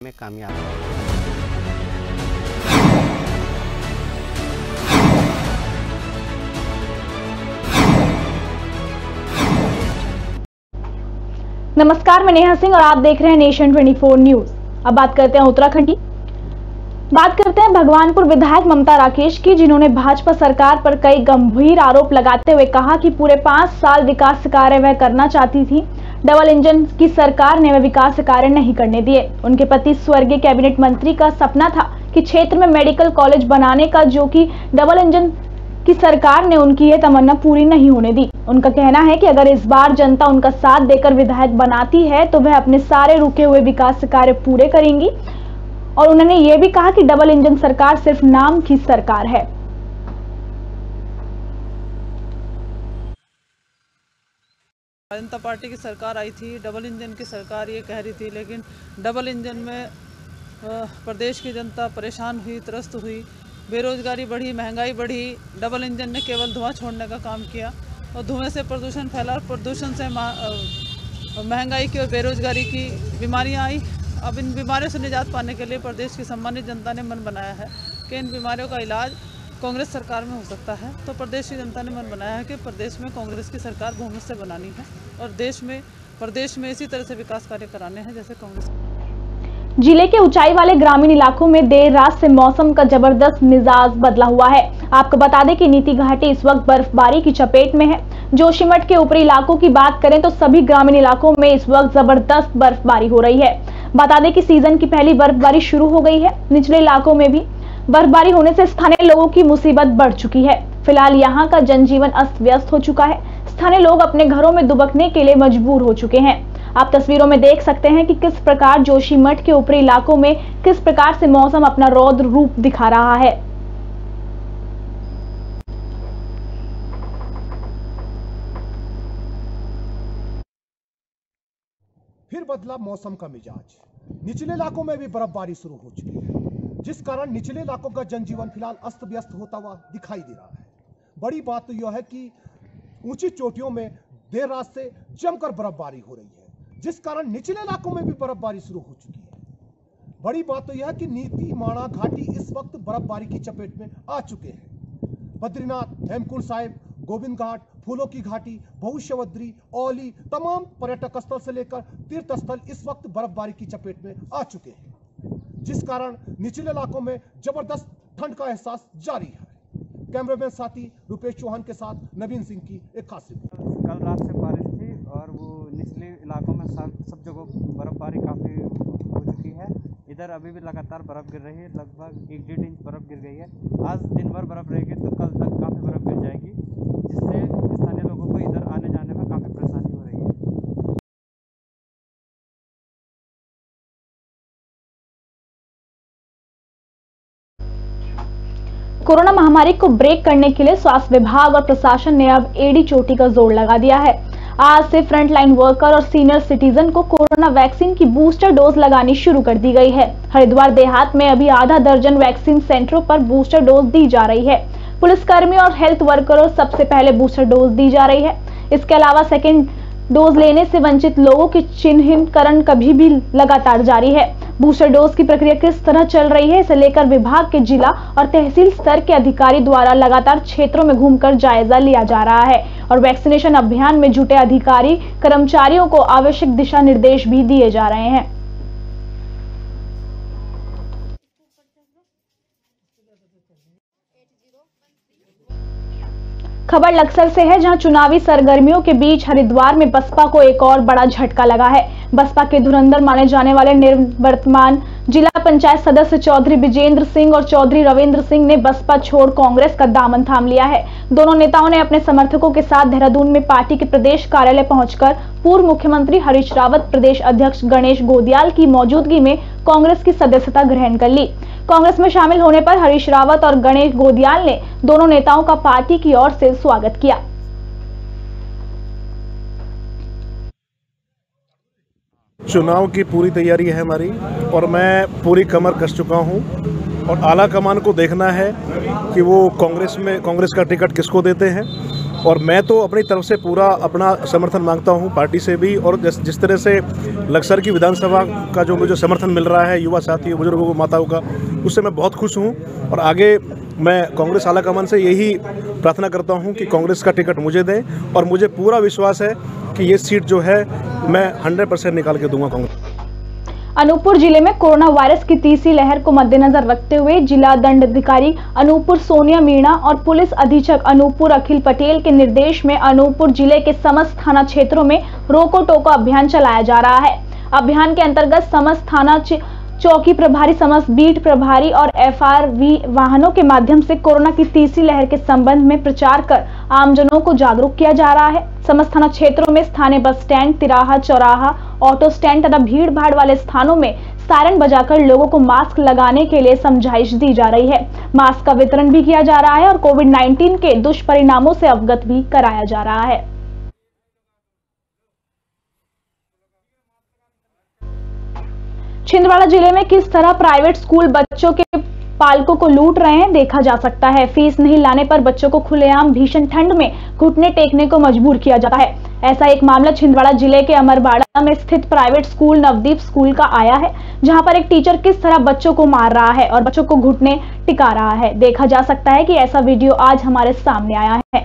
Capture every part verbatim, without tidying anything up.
में कामयाब। नमस्कार, मैं नेहा सिंह और आप देख रहे हैं नेशन चौबीस न्यूज। अब बात करते हैं उत्तराखंड की। बात करते हैं भगवानपुर विधायक ममता राकेश की, जिन्होंने भाजपा सरकार पर कई गंभीर आरोप लगाते हुए कहा कि पूरे पांच साल विकास कार्य वह करना चाहती थी, डबल इंजन की सरकार ने वह विकास कार्य नहीं करने दिए। उनके पति स्वर्गीय कैबिनेट मंत्री का सपना था कि क्षेत्र में मेडिकल कॉलेज बनाने का, जो कि डबल इंजन की सरकार ने उनकी यह तमन्ना पूरी नहीं होने दी। उनका कहना है कि अगर इस बार जनता उनका साथ देकर विधायक बनाती है तो वह अपने सारे रुके हुए विकास कार्य पूरे करेंगी। और उन्होंने ये भी कहा कि डबल इंजन सरकार सिर्फ नाम की सरकार है। जनता पार्टी की सरकार आई थी, डबल इंजन की सरकार ये कह रही थी, लेकिन डबल इंजन में प्रदेश की जनता परेशान हुई, त्रस्त हुई, बेरोजगारी बढ़ी, महंगाई बढ़ी। डबल इंजन ने केवल धुआं छोड़ने का काम किया और धुएं से प्रदूषण फैला और प्रदूषण से महंगाई की और बेरोजगारी की बीमारियां आई। अब इन बीमारियों से निजात पाने के लिए प्रदेश की सम्मानित जनता ने मन बनाया है कि इन बीमारियों का इलाज कांग्रेस सरकार में हो सकता है। तो प्रदेश की जनता ने मन बनाया है कि प्रदेश में कांग्रेस की सरकार बहुमत से बनानी है और देश में प्रदेश में इसी तरह से विकास कार्य कराने हैं जैसे कांग्रेस। जिले के ऊंचाई वाले ग्रामीण इलाकों में देर रात से मौसम का जबरदस्त मिजाज बदला हुआ है। आपको बता दें कि नीति घाटी इस वक्त बर्फबारी की चपेट में है। जोशीमठ के ऊपरी इलाकों की बात करें तो सभी ग्रामीण इलाकों में इस वक्त जबरदस्त बर्फबारी हो रही है। बता दें कि सीजन की पहली बर्फबारी शुरू हो गई है। निचले इलाकों में भी बर्फबारी होने से स्थानीय लोगों की मुसीबत बढ़ चुकी है। फिलहाल यहाँ का जनजीवन अस्त व्यस्त हो चुका है। स्थानीय लोग अपने घरों में दुबकने के लिए मजबूर हो चुके हैं। आप तस्वीरों में देख सकते हैं कि किस प्रकार जोशीमठ के ऊपरी इलाकों में किस प्रकार से मौसम अपना रौद्र रूप दिखा रहा है। फिर बदला मौसम का मिजाज। निचले इलाकों में भी बर्फबारी शुरू हो चुकी है, जिस कारण निचले इलाकों का जनजीवन फिलहाल अस्त व्यस्त होता हुआ दिखाई दे रहा है। बड़ी बात तो यह है कि ऊंची चोटियों में देर रात से जमकर बर्फबारी हो रही है, जिस कारण निचले इलाकों में भी बर्फबारी शुरू हो चुकी है। बड़ी बात तो यह है कि नीति माणा घाटी इस वक्त बर्फबारी की चपेट में आ चुके हैं। बद्रीनाथ, हेमकुंड साहिब, गोविंद घाट, फूलों की घाटी, बहुशवद्री, औली, तमाम पर्यटक स्थल से लेकर तीर्थ स्थल इस वक्त बर्फबारी की चपेट में आ चुके हैं, जिस कारण निचले इलाकों में जबरदस्त ठंड का एहसास जारी है। कैमरामैन साथी रुपेश चौहान के साथ नवीन सिंह की एक खास रिपोर्ट। कल रात से बारिश थी और वो निचले इलाकों में सब सब जगह बर्फबारी काफ़ी हो चुकी है। इधर अभी भी लगातार बर्फ़ गिर रही है, लगभग एक डेढ़ इंच बर्फ़ गिर गई है। आज दिन भर बर्फ़ रहेगी तो कल तक काफ़ी बर्फ़ गिर जाएगी, जिससे स्थानीय लोगों को इधर आने जाने में काफ़ी परेशानी हो रही है। कोरोना महामारी को ब्रेक करने के लिए स्वास्थ्य विभाग और प्रशासन ने अब एड़ी चोटी का जोर लगा दिया है। आज से फ्रंटलाइन वर्कर और सीनियर सिटीजन को कोरोना वैक्सीन की बूस्टर डोज लगानी शुरू कर दी गई है। हरिद्वार देहात में अभी आधा दर्जन वैक्सीन सेंटरों पर बूस्टर डोज दी जा रही है। पुलिसकर्मी और हेल्थ वर्करों सबसे पहले बूस्टर डोज दी जा रही है। इसके अलावा सेकेंड डोज लेने से वंचित लोगों की चिन्हितकरण कभी भी लगातार जारी है। बूस्टर डोज की प्रक्रिया किस तरह चल रही है, इसे लेकर विभाग के जिला और तहसील स्तर के अधिकारी द्वारा लगातार क्षेत्रों में घूमकर जायजा लिया जा रहा है और वैक्सीनेशन अभियान में जुटे अधिकारी कर्मचारियों को आवश्यक दिशा निर्देश भी दिए जा रहे हैं। खबर लक्सर से है, जहां चुनावी सरगर्मियों के बीच हरिद्वार में बसपा को एक और बड़ा झटका लगा है। बसपा के धुरंधर माने जाने वाले निवर्तमान जिला पंचायत सदस्य चौधरी विजेंद्र सिंह और चौधरी रविंद्र सिंह ने बसपा छोड़ कांग्रेस का दामन थाम लिया है। दोनों नेताओं ने अपने समर्थकों के साथ देहरादून में पार्टी के प्रदेश कार्यालय पहुंचकर पूर्व मुख्यमंत्री हरीश रावत, प्रदेश अध्यक्ष गणेश गोदियाल की मौजूदगी में कांग्रेस की सदस्यता ग्रहण कर ली। कांग्रेस में शामिल होने पर हरीश रावत और गणेश गोदियाल ने दोनों नेताओं का पार्टी की ओर से स्वागत किया। चुनाव की पूरी तैयारी है हमारी और मैं पूरी कमर कस चुका हूं और आला कमान को देखना है कि वो कांग्रेस में कांग्रेस का टिकट किसको देते हैं और मैं तो अपनी तरफ से पूरा अपना समर्थन मांगता हूं पार्टी से भी, और जिस जिस तरह से लक्सर की विधानसभा का जो मुझे समर्थन मिल रहा है युवा साथियों, बुजुर्गों को, माताओं का, उससे मैं बहुत खुश हूं। और आगे मैं कांग्रेस आलाकमान से यही प्रार्थना करता हूं कि कांग्रेस का टिकट मुझे दें, और मुझे पूरा विश्वास है कि ये सीट जो है मैं हंड्रेड परसेंट निकाल के दूंगा कांग्रेस। अनूपपुर जिले में कोरोना वायरस की तीसरी लहर को मद्देनजर रखते हुए जिला दंडाधिकारी अनूपपुर सोनिया मीणा और पुलिस अधीक्षक अनूपपुर अखिल पटेल के निर्देश में अनूपपुर जिले के समस्त थाना क्षेत्रों में रोको टोको अभियान चलाया जा रहा है। अभियान के अंतर्गत समस्त थाना चौकी प्रभारी, समस्त बीट प्रभारी और एफ आर वी वाहनों के माध्यम से कोरोना की तीसरी लहर के संबंध में प्रचार कर आमजनों को जागरूक किया जा रहा है। समस्त थाना क्षेत्रों में स्थानीय बस स्टैंड, तिराहा, चौराहा, ऑटो स्टैंड तथा भीड़ भाड़ वाले स्थानों में सायरन बजाकर लोगों को मास्क लगाने के लिए समझाइश दी जा रही है। मास्क का वितरण भी किया जा रहा है और कोविड नाइन्टीन के दुष्परिणामों से अवगत भी कराया जा रहा है। छिंदवाड़ा जिले में किस तरह प्राइवेट स्कूल बच्चों के पालकों को लूट रहे हैं देखा जा सकता है। फीस नहीं लाने पर बच्चों को खुलेआम भीषण ठंड में घुटने टेकने को मजबूर किया जाता है। ऐसा एक मामला छिंदवाड़ा जिले के अमरबाड़ा में स्थित प्राइवेट स्कूल नवदीप स्कूल का आया है, जहां पर एक टीचर किस तरह बच्चों को मार रहा है और बच्चों को घुटने टिका रहा है। देखा जा सकता है कि ऐसा वीडियो आज हमारे सामने आया है।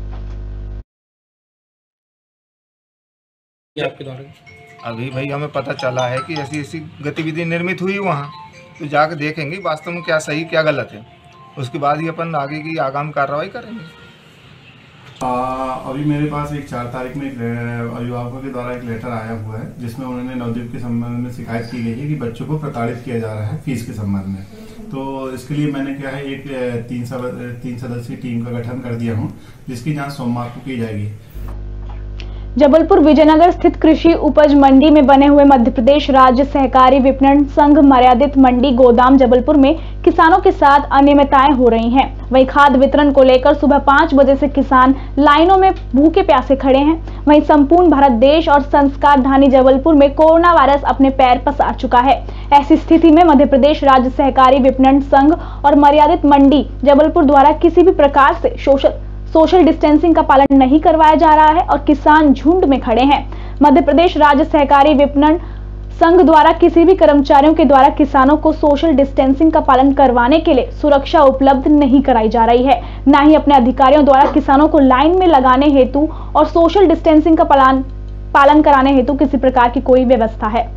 आपके द्वारा अभी भाई हमें पता चला है कि ऐसी ऐसी गतिविधि निर्मित हुई वहाँ, तो जाकर देखेंगे वास्तव में क्या सही क्या गलत है, उसके बाद ही अपन आगे की आगामी कार्रवाई करेंगे। आ, अभी मेरे पास एक चार तारीख में एक अभिभावकों के द्वारा एक लेटर आया हुआ है, जिसमें उन्होंने नवदीप के संबंध में शिकायत की गई है कि बच्चों को प्रताड़ित किया जा रहा है फीस के संबंध में। तो इसके लिए मैंने क्या है एक तीन तीन सदस्यीय टीम का गठन कर दिया हूँ, जिसकी जाँच सोमवार को की जाएगी। जबलपुर विजयनगर स्थित कृषि उपज मंडी में बने हुए मध्य प्रदेश राज्य सहकारी विपणन संघ मर्यादित मंडी गोदाम जबलपुर में किसानों के साथ अनियमितताएं हो रही हैं। वहीं खाद वितरण को लेकर सुबह पाँच बजे से किसान लाइनों में भूखे प्यासे खड़े हैं। वहीं संपूर्ण भारत देश और संस्कार धानी जबलपुर में कोरोना वायरस अपने पैर पसार चुका है। ऐसी स्थिति में मध्य प्रदेश राज्य सहकारी विपणन संघ और मर्यादित मंडी जबलपुर द्वारा किसी भी प्रकार से सोशल सोशल डिस्टेंसिंग का पालन नहीं करवाया जा रहा है और किसान झुंड में खड़े हैं। मध्य प्रदेश राज्य सहकारी विपणन संघ द्वारा किसी भी कर्मचारियों के द्वारा किसानों को सोशल डिस्टेंसिंग का पालन करवाने के लिए सुरक्षा उपलब्ध नहीं कराई जा रही है, न ही अपने अधिकारियों द्वारा किसानों को लाइन में लगाने हेतु और सोशल डिस्टेंसिंग का पालन पालन कराने हेतु किसी प्रकार की कोई व्यवस्था है।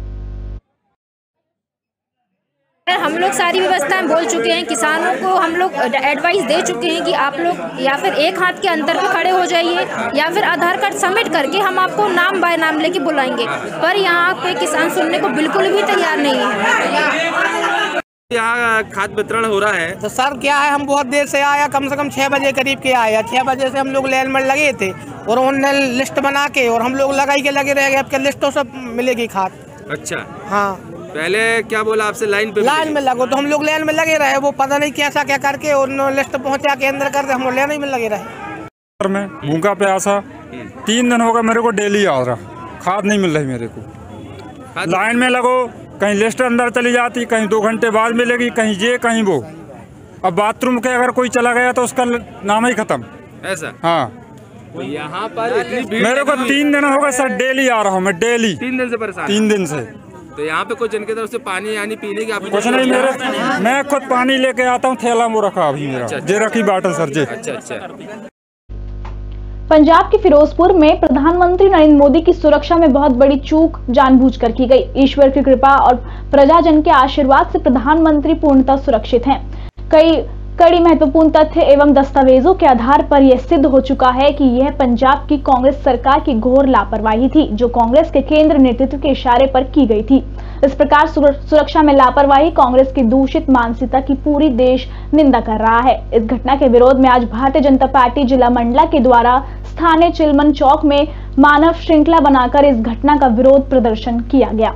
हम लोग सारी व्यवस्थाएं बोल चुके हैं, किसानों को हम लोग एडवाइस दे चुके हैं कि आप लोग या फिर एक हाथ के अंतर पे खड़े हो जाइए या फिर आधार कार्ड सबमिट करके हम आपको नाम बाय नाम लेके बुलाएंगे, पर यहाँ पे किसान सुनने को बिल्कुल भी तैयार नहीं है। यहाँ खाद वितरण हो रहा है तो सर क्या है, हम बहुत देर से आया, कम से कम छः बजे करीब के आया। छः बजे से हम लोग लाइन में लगे थे और उन्होंने लिस्ट बना के और हम लोग लगाई के लगे रह गए। आपके लिस्टों से मिलेगी खाद। अच्छा हाँ, पहले क्या बोला आपसे लाइन पे लाइन में लगो, तो हम लोग लाइन में लगे रहे। वो पता नहीं कैसा क्या करके उन्होंने लिस्ट पहुंचा के अंदर कर दे, हम लोग लाइन में लगे रहे। मैं भूखा प्यासा तीन दिन होगा मेरे को डेली आ रहा, खाद नहीं मिल रही मेरे को। लाइन में लगो, कहीं लिस्ट अंदर चली जाती, कहीं दो घंटे बाद मिलेगी, कहीं ये कहीं वो। अब बाथरूम के अगर कोई चला गया तो उसका नाम ही खत्म। ऐसा? हाँ, तो यहाँ पर इतनी भीड़ मेरे को तीन दिन होगा सर, डेली आ रहा हूँ मैं, डेली तीन दिन से परेशान। तीन दिन से तो यहाँ पे कुछ जिनके तरफ से पानी यानी पीने की आपको कुछ नहीं, मेरे मैं खुद पानी लेके आता हूँ, थैला वो रखा अभी मेरा। अच्छा, जे रखी बाटल सर जी। अच्छा अच्छा। पंजाब के फिरोजपुर में प्रधानमंत्री नरेंद्र मोदी की सुरक्षा में बहुत बड़ी चूक जानबूझकर की गई। ईश्वर की कृपा और प्रजाजन के आशीर्वाद से प्रधानमंत्री पूर्णतः सुरक्षित हैं। कई कड़ी महत्वपूर्ण तथ्य एवं दस्तावेजों के आधार पर यह सिद्ध हो चुका है कि यह पंजाब की कांग्रेस सरकार की घोर लापरवाही थी, जो कांग्रेस के केंद्र नेतृत्व के इशारे पर की गई थी। इस प्रकार सुरक्षा में लापरवाही कांग्रेस की दूषित मानसिकता की पूरी देश निंदा कर रहा है। इस घटना के विरोध में आज भारतीय जनता पार्टी जिला मंडला के द्वारा स्थानीय चिलमन चौक में मानव श्रृंखला बनाकर इस घटना का विरोध प्रदर्शन किया गया।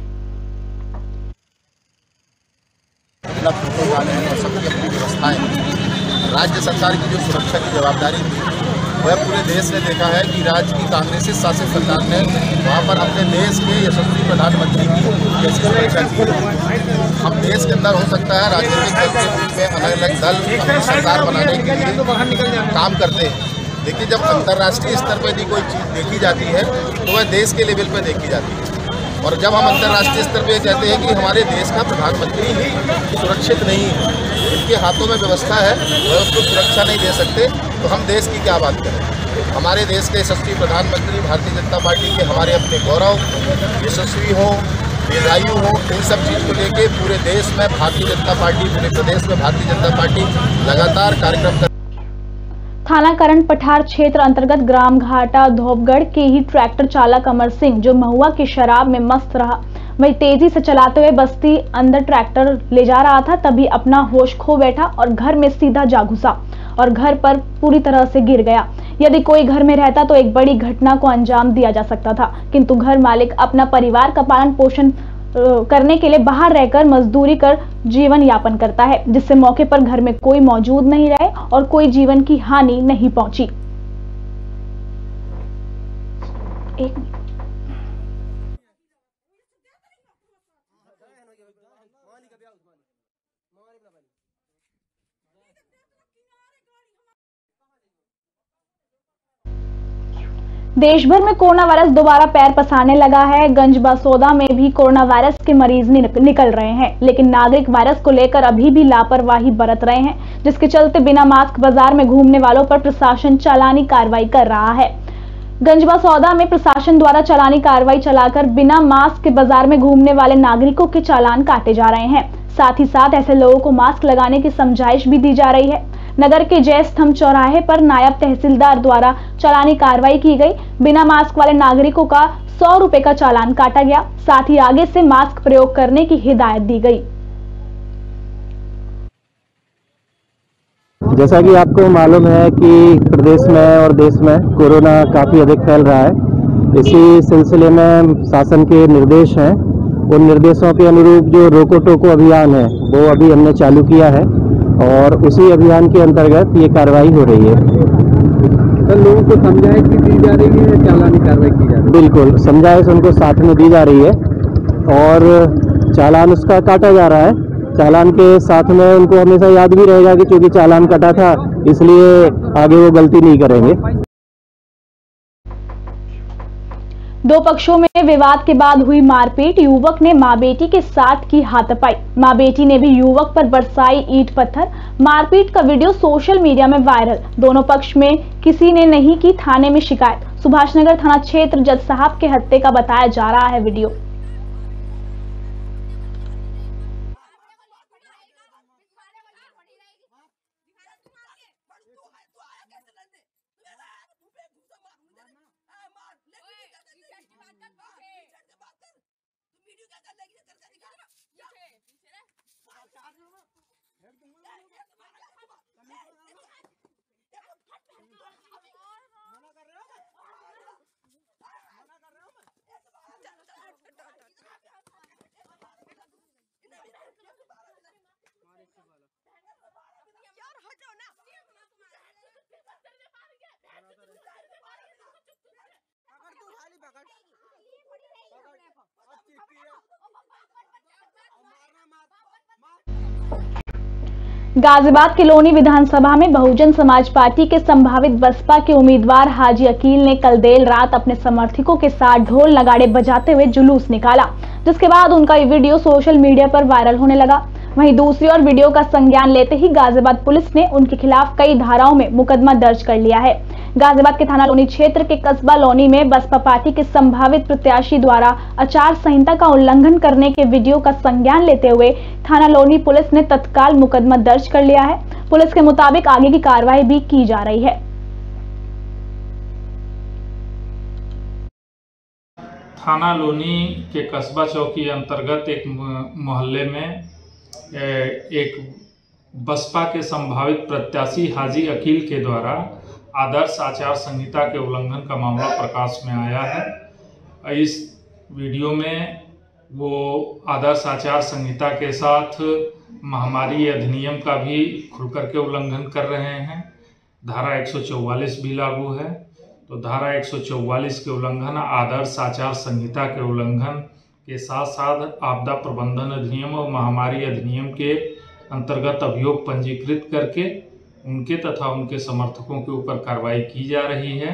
सबकी अपनी व्यवस्थाएं, राज्य सरकार की जो सुरक्षा की जवाबदारी थी वह पूरे देश ने देखा है कि राज्य की कांग्रेस शासित सरकार ने वहाँ पर अपने देश के यशस्वी प्रधानमंत्री की कैसी सुरक्षा की। हम देश के अंदर हो सकता है राजनीतिक दल के रूप में अलग अलग दल अपनी सरकार बनाने के लिए काम करते हैं, देखिए, जब अंतर्राष्ट्रीय स्तर पर यदि कोई चीज़ देखी जाती है तो वह देश के लेवल पर देखी जाती है। और जब हम अंतर्राष्ट्रीय स्तर पर कहते हैं कि हमारे देश का प्रधानमंत्री ही सुरक्षित नहीं है, उनके हाथों में व्यवस्था है, वह उसको सुरक्षा नहीं दे सकते, तो हम देश की क्या बात करें। हमारे देश के यशस्वी प्रधानमंत्री भारतीय जनता पार्टी के हमारे अपने गौरव, यशस्वी हों, दीर्घायु हो, इन सब चीज़ को लेके पूरे देश में भारतीय जनता पार्टी, पूरे प्रदेश में भारतीय जनता पार्टी लगातार कार्यक्रम कर। थाना करण पठार क्षेत्र अंतर्गत ग्राम घाटा धोबगढ़ के ही ट्रैक्टर चालक अमर सिंह, जो महुआ की शराब में मस्त रहा, वही तेजी से चलाते हुए बस्ती अंदर ट्रैक्टर ले जा रहा था, तभी अपना होश खो बैठा और घर में सीधा जा घुसा और घर पर पूरी तरह से गिर गया। यदि कोई घर में रहता तो एक बड़ी घटना को अंजाम दिया जा सकता था, किंतु घर मालिक अपना परिवार का पालन पोषण करने के लिए बाहर रहकर मजदूरी कर जीवन यापन करता है, जिससे मौके पर घर में कोई मौजूद नहीं रहे और कोई जीवन की हानि नहीं पहुंची। एक देश भर में कोरोना वायरस दोबारा पैर पसारने लगा है। गंज बसोदा में भी कोरोना वायरस के मरीज निकल रहे हैं, लेकिन नागरिक वायरस को लेकर अभी भी लापरवाही बरत रहे हैं, जिसके चलते बिना मास्क बाजार में घूमने वालों पर प्रशासन चालानी कार्रवाई कर रहा है। गंज बसोदा में प्रशासन द्वारा चालानी कार्रवाई चलाकर बिना मास्क के बाजार में घूमने वाले नागरिकों के चालान काटे जा रहे हैं। साथ ही साथ ऐसे लोगों को मास्क लगाने की समझाइश भी दी जा रही है। नगर के जय स्तंभ चौराहे पर नायब तहसीलदार द्वारा चालानी कार्रवाई की गई। बिना मास्क वाले नागरिकों का सौ रुपए का चालान काटा गया। साथ ही आगे से मास्क प्रयोग करने की हिदायत दी गई। जैसा कि आपको मालूम है कि प्रदेश में और देश में कोरोना काफ़ी अधिक फैल रहा है। इसी सिलसिले में शासन के निर्देश हैं, उन निर्देशों के अनुरूप जो रोको टोको अभियान है वो अभी हमने चालू किया है और उसी अभियान के अंतर्गत ये कार्रवाई हो रही है। तो लोगों को समझाइश भी दी जा रही है, चालानी कार्रवाई की जा रही है? बिल्कुल, समझाइश उनको साथ में दी जा रही है और चालान उसका काटा जा रहा है। चालान के साथ में उनको हमेशा याद भी रहेगा कि क्योंकि चालान कटा था इसलिए आगे वो गलती नहीं करेंगे। दो पक्षों में विवाद के बाद हुई मारपीट। युवक ने मां बेटी के साथ की हाथापाई। मां बेटी ने भी युवक पर बरसाई ईंट पत्थर। मारपीट का वीडियो सोशल मीडिया में वायरल। दोनों पक्ष में किसी ने नहीं की थाने में शिकायत। सुभाषनगर थाना क्षेत्र जज साहब के हत्या का बताया जा रहा है वीडियो। गाजियाबाद के लोनी विधानसभा में बहुजन समाज पार्टी के संभावित बसपा के उम्मीदवार हाजी अकील ने कल देर रात अपने समर्थकों के साथ ढोल नगाड़े बजाते हुए जुलूस निकाला, जिसके बाद उनका ये वीडियो सोशल मीडिया पर वायरल होने लगा। वहीं दूसरी ओर वीडियो का संज्ञान लेते ही गाजियाबाद पुलिस ने उनके खिलाफ कई धाराओं में मुकदमा दर्ज कर लिया है। गाजियाबाद के थाना लोनी क्षेत्र के कस्बा लोनी में बसपा पार्टी के संभावित प्रत्याशी द्वारा आचार संहिता का उल्लंघन करने के वीडियो का संज्ञान लेते हुए थाना लोनी पुलिस ने तत्काल मुकदमा दर्ज कर लिया है। पुलिस के मुताबिक आगे की कार्रवाई भी की जा रही है। थाना लोनी के कस्बा चौकी अंतर्गत एक मोहल्ले में एक बसपा के संभावित प्रत्याशी हाजी अकील के द्वारा आदर्श आचार संहिता के उल्लंघन का मामला प्रकाश में आया है। इस वीडियो में वो आदर्श आचार संहिता के साथ महामारी अधिनियम का भी खुलकर के उल्लंघन कर रहे हैं। धारा एक सौ चौवालीस भी लागू है, तो धारा एक सौ चौवालीस के उल्लंघन, आदर्श आचार संहिता के उल्लंघन के साथ साथ आपदा प्रबंधन अधिनियम और महामारी अधिनियम के अंतर्गत अभियोग पंजीकृत करके उनके तथा उनके समर्थकों के ऊपर कार्रवाई की जा रही है।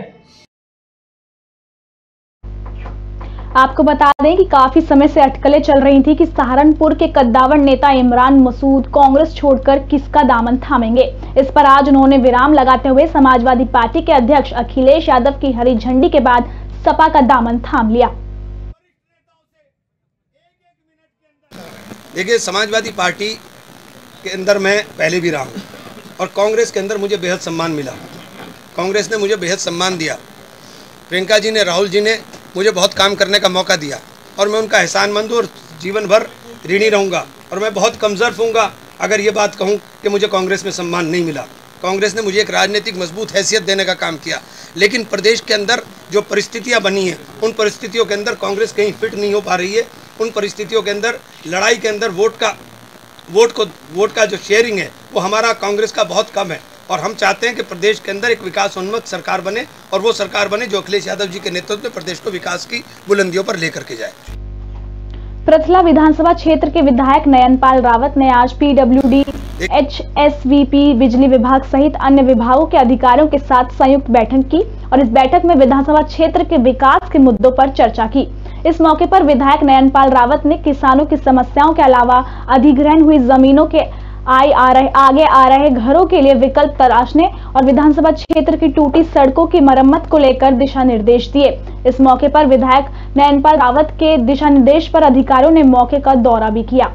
आपको बता दें कि काफी समय से अटकलें चल रही थी कि सहारनपुर के कद्दावर नेता इमरान मसूद कांग्रेस छोड़कर किसका दामन थामेंगे। इस पर आज उन्होंने विराम लगाते हुए समाजवादी पार्टी के अध्यक्ष अखिलेश यादव की हरी झंडी के बाद सपा का दामन थाम लिया। देखिए, समाजवादी पार्टी के अंदर मैं पहले भी रहा हूँ और कांग्रेस के अंदर मुझे बेहद सम्मान मिला। कांग्रेस ने मुझे बेहद सम्मान दिया। प्रियंका जी ने, राहुल जी ने मुझे बहुत काम करने का मौका दिया और मैं उनका एहसानमंद हूँ और जीवन भर ऋणी रहूँगा। और मैं बहुत कमज़ोर होऊंगा अगर ये बात कहूँ कि मुझे कांग्रेस में सम्मान नहीं मिला। कांग्रेस ने मुझे एक राजनीतिक मजबूत हैसियत देने का काम किया, लेकिन प्रदेश के अंदर जो परिस्थितियाँ बनी हैं उन परिस्थितियों के अंदर कांग्रेस कहीं फिट नहीं हो पा रही है। उन परिस्थितियों के अंदर लड़ाई के अंदर वोट का वोट को वोट का जो शेयरिंग है वो हमारा कांग्रेस का बहुत कम है और हम चाहते हैं कि प्रदेश के अंदर एक विकासोन्मुख सरकार बने और वो सरकार बने जो अखिलेश यादव जी के नेतृत्व में प्रदेश को विकास की बुलंदियों पर लेकर के जाए। पृथला विधानसभा क्षेत्र के विधायक नयनपाल रावत ने आज पीडब्ल्यूडी, एचएसवीपी, बिजली विभाग सहित अन्य विभागों के अधिकारियों के साथ संयुक्त बैठक की और इस बैठक में विधानसभा क्षेत्र के विकास के मुद्दों पर चर्चा की। इस मौके पर विधायक नयनपाल रावत ने किसानों की समस्याओं के अलावा अधिग्रहण हुई जमीनों के आई आ रहे आगे आ रहे घरों के लिए विकल्प तलाशने और विधानसभा क्षेत्र की टूटी सड़कों की मरम्मत को लेकर दिशा निर्देश दिए। इस मौके पर विधायक नयनपाल रावत के दिशा निर्देश पर अधिकारियों ने मौके का दौरा भी किया।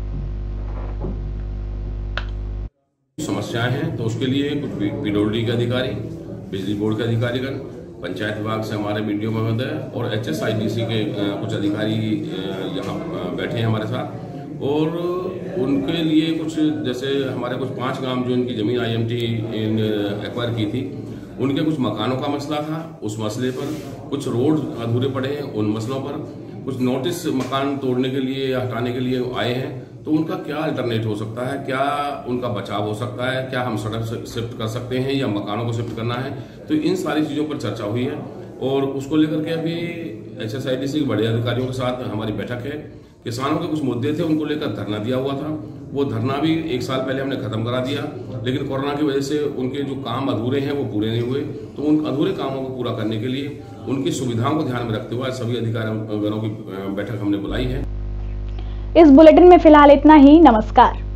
समस्याएं हैं तो उसके लिए कुछ पीडब्ल्यूडी के अधिकारी, बिजली बोर्ड के अधिकारीगण, पंचायत विभाग से हमारे मीडियो महोदय और एचएसआईडीसी के कुछ अधिकारी यहाँ बैठे हैं हमारे साथ और उनके लिए कुछ जैसे हमारे कुछ पांच गांव जो इनकी जमीन आईएमटी एक्वायर की थी उनके कुछ मकानों का मसला था। उस मसले पर कुछ रोड अधूरे पड़े हैं, उन मसलों पर कुछ नोटिस मकान तोड़ने के लिए या हटाने के लिए आए हैं तो उनका क्या अल्टरनेट हो सकता है, क्या उनका बचाव हो सकता है, क्या हम सड़क शिफ्ट कर सकते हैं या मकानों को शिफ्ट करना है। तो इन सारी चीज़ों पर चर्चा हुई है और उसको लेकर के अभी एचएसआईडीसी के बड़े अधिकारियों के साथ हमारी बैठक है। किसानों के कुछ मुद्दे थे उनको लेकर धरना दिया हुआ था, वो धरना भी एक साल पहले हमने खत्म करा दिया, लेकिन कोरोना की वजह से उनके जो काम अधूरे हैं वो पूरे नहीं हुए। तो उन अधूरे कामों को पूरा करने के लिए उनकी सुविधाओं को ध्यान में रखते हुए सभी अधिकारियों की बैठक हमने बुलाई है। इस बुलेटिन में फिलहाल इतना ही। नमस्कार।